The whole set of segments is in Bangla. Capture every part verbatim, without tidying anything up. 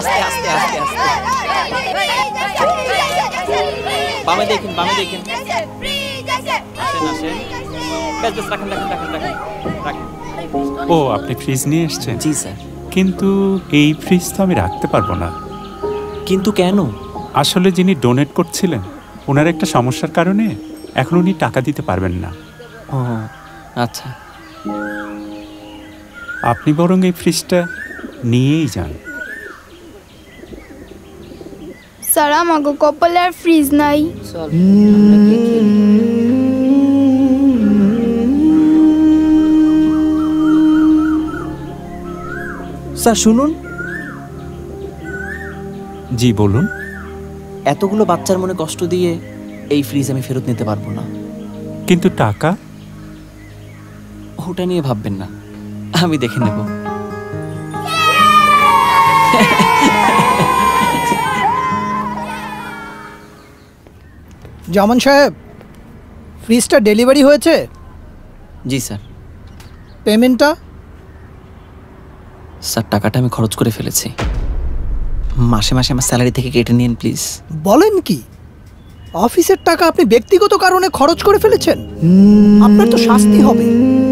আস্তে আস্তে আস্তে আস্তে বামে দেখেন বামে দেখেন আসেন আসেন বেশ বেশ রাখেন রাখেন রাখেন রাখেন রাখেন ও আপনি ফ্রিজ নিয়ে এসেছেন? জি স্যার। কিন্তু এই ফ্রিজ তো আমি রাখতে পারবো না। কিন্তু কেন? আসলে যিনি ডোনেট করছিলেন ওনার একটা সমস্যার কারণে এখন উনি টাকা দিতে পারবেন না। ও আচ্ছা, আপনি বরং এই ফ্রিজটা নিয়েই যান। স্যার আমাকে কপালে আর ফ্রিজ নাই। স্যার শুনুন। জি বলুন। এতগুলো বাচ্চার মনে কষ্ট দিয়ে এই ফ্রিজ আমি ফেরত নিতে পারবো না। কিন্তু টাকা? ওটা নিয়ে ভাববেন না, আমি দেখে নেব। জামান সাহেব, ফ্রিজটা ডেলিভারি হয়েছে? জি স্যার। পেমেন্টটা? স্যার টাকাটা আমি খরচ করে ফেলেছি, মাসে মাসে আমার স্যালারি থেকে কেটে নিন প্লিজ। বলেন কি, অফিসের টাকা আপনি ব্যক্তিগত কারণে খরচ করে ফেলেছেন? আপনার তো শাস্তি হবে।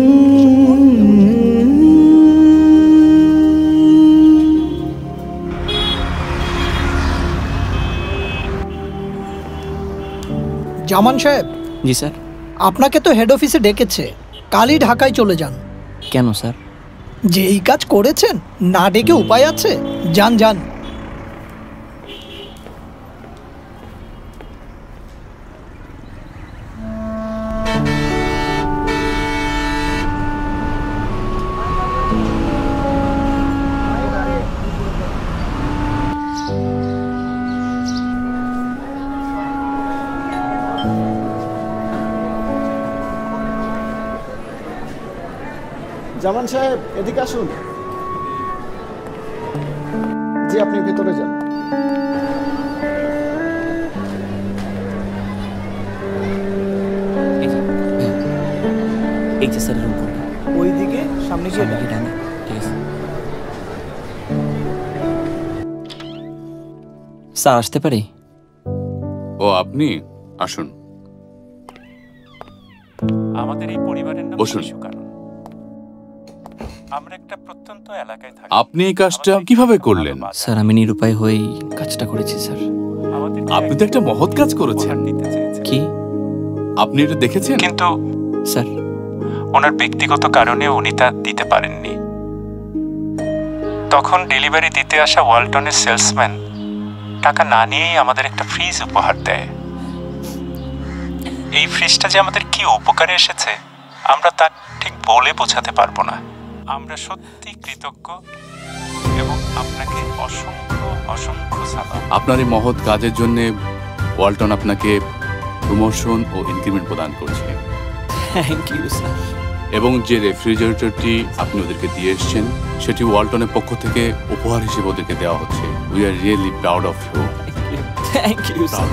জামান সাহেব। জি স্যার। আপনাকে তো হেড অফিসে ডেকেছে, কালই ঢাকায় চলে যান। কেন স্যার? যে এই কাজ করেছেন, না ডেকে উপায় আছে? যান যান। জামান সাহেব এদিকে আসুন। জি আপনি ভেতরে যান। এই যে স্যার রুম কোড। ওইদিকে সামনে গিয়ে ডানে। ঠিক আছে স্যার, আসতে পারি? ও আপনি আসুন। আমাদের এই পরিবারের নাম বসুন। শিশুকানন। আমরা একটা প্রত্যন্ত এলাকায় থাকি। আপনি এই কাজটা কিভাবে করলেন? স্যার আমি নিরুপায় হয়েই কাজটা করেছি স্যার। আপনি তো একটা মহৎ কাজ করেছেন। কি? আপনি এটা দেখেছেন? কিন্তু স্যার ওনার ব্যক্তিগত কারণে উনি তা দিতে পারেননি। তখন ডেলিভারি দিতে আসা ওয়ালটনের সেলসম্যান টাকা না নিয়েই আমাদের একটা ফ্রিজ উপহার দেয়। এই ফ্রিজটা যে আমাদের কি উপকারে এসেছে আমরা তা ঠিক বলে বোঝাতে পারবো না। আমরা সত্যি কৃতজ্ঞ এবং আপনাকে অসংখ্য অসংখ্য সালাম। আপনার এই মহৎ কাজের জন্য ওয়ালটন আপনাকে প্রমোশন ও ইনক্রিমেন্ট প্রদান করছে। Thank you sir. এবং যে রেফ্রিজারেটরটি আপনি ওদেরকে দিয়ে এসেছেন সেটি ওয়ালটনের পক্ষ থেকে উপহার হিসেবে ওদেরকে দেওয়া হচ্ছে। We are really proud of you. Thank you sir.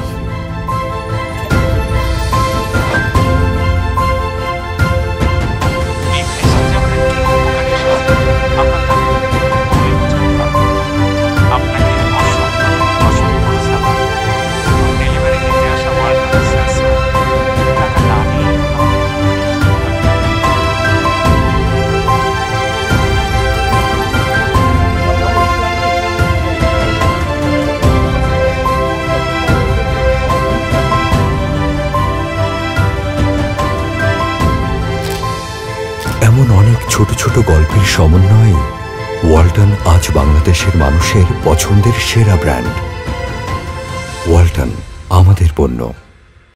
এমন অনেক ছোট ছোট গল্পের সমন্বয়ে ওয়ালটন আজ বাংলাদেশের মানুষের পছন্দের সেরা ব্র্যান্ড। ওয়ালটন, আমাদের পণ্য।